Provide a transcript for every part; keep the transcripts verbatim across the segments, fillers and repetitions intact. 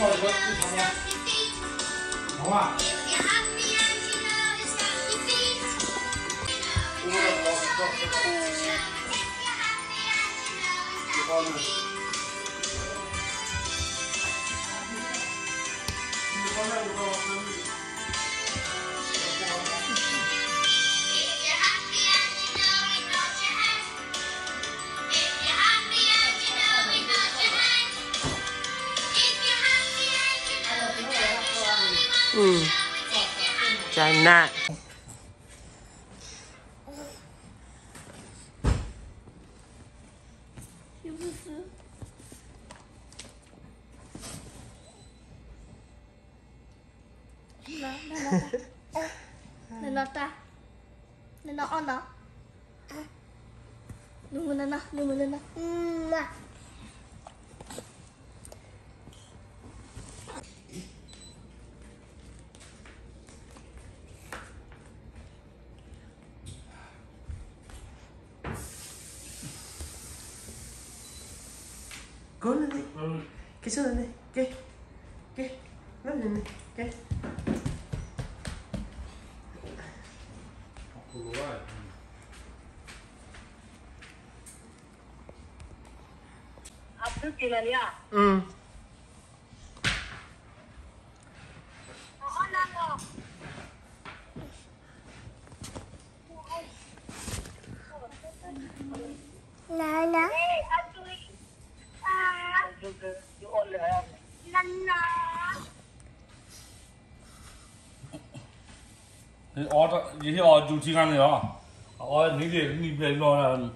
好吧。 嗯，真难。 是不是？那那那那那那那那哦那，你们那那你们那那，嗯嘛。 Go lên đi. Ừ. Cái sữa lên đi. Cái. Cái. Lên lên đi. Cái. Apa kira ni ah? Ừ. Oh, nak. Nè nè. 你熬的，你去熬就几干的啊？熬你的你别弄了。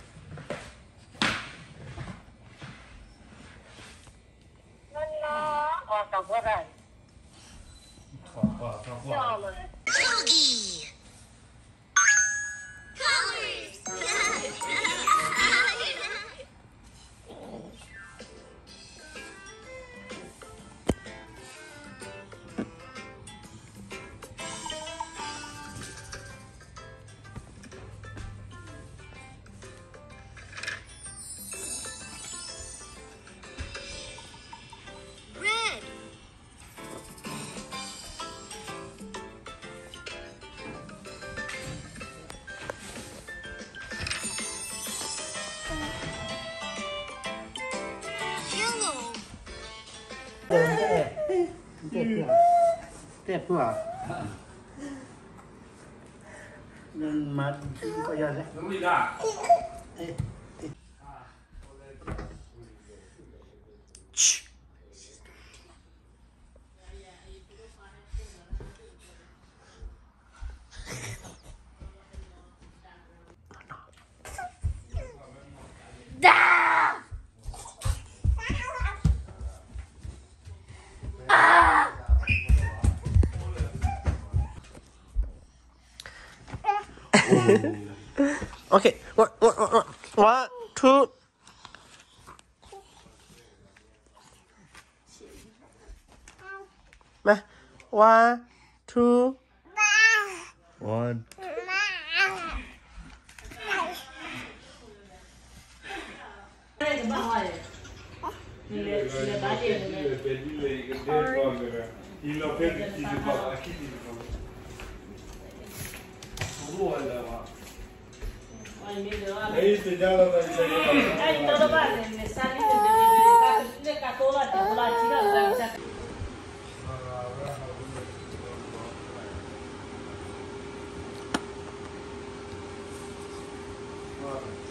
哦，上火的。 上火，上火。 Doggy. Red. Yellow. Đẹp quá. Nên mà có giờ đấy. Đúng đi ra. Okay. One, one, one, one, two. Mà. One, two. One. Ahí te ya lo Ay, todo va, me sale de de catola, de la chica, Right.